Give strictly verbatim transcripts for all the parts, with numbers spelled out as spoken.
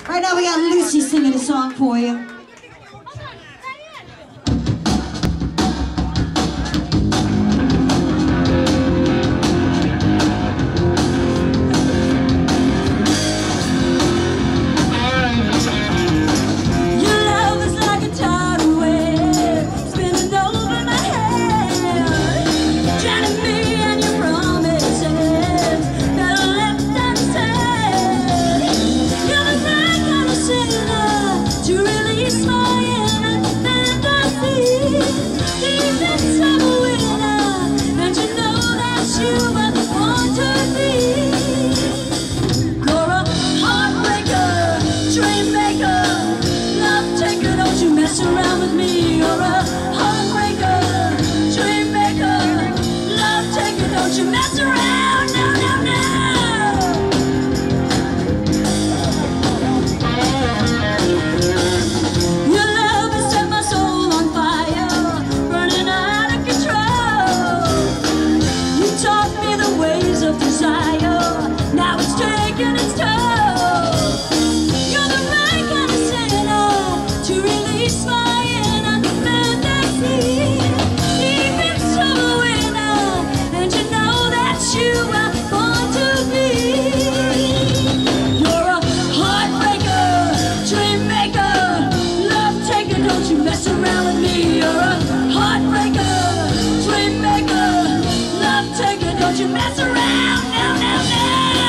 Right now we got Lucy singing a song for you. Around with me, you're a heartbreaker, dream maker, love taker, don't you mess around, no, no, no. Your love has set my soul on fire, burning out of control. You taught me the ways of desire, now it's taking its toll. You're the right kind of sinner to release my don't you mess around, no, no, no.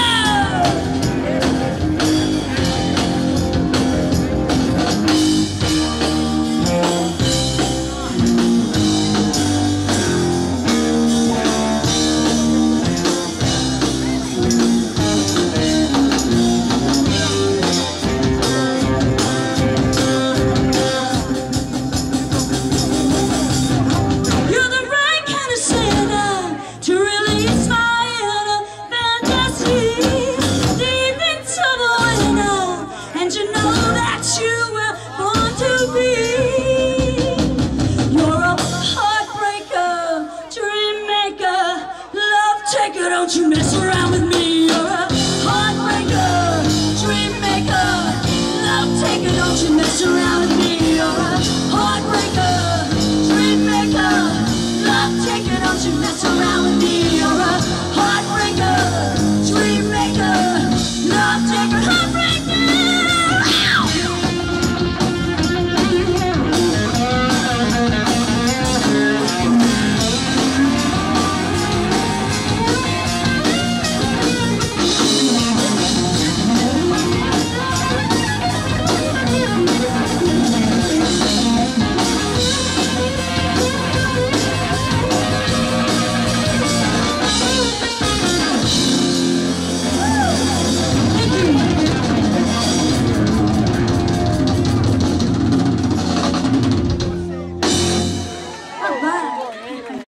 You're the right kind of sinner to release my inner fantasy, deep into the winter, and you know that you were born to be. You're a heartbreaker, dream maker, love taker, don't you mess around with me. You're a heartbreaker, dream maker, love taker, don't you mess around with me. You're a heartbreaker, dream maker, love taker, don't you mess around.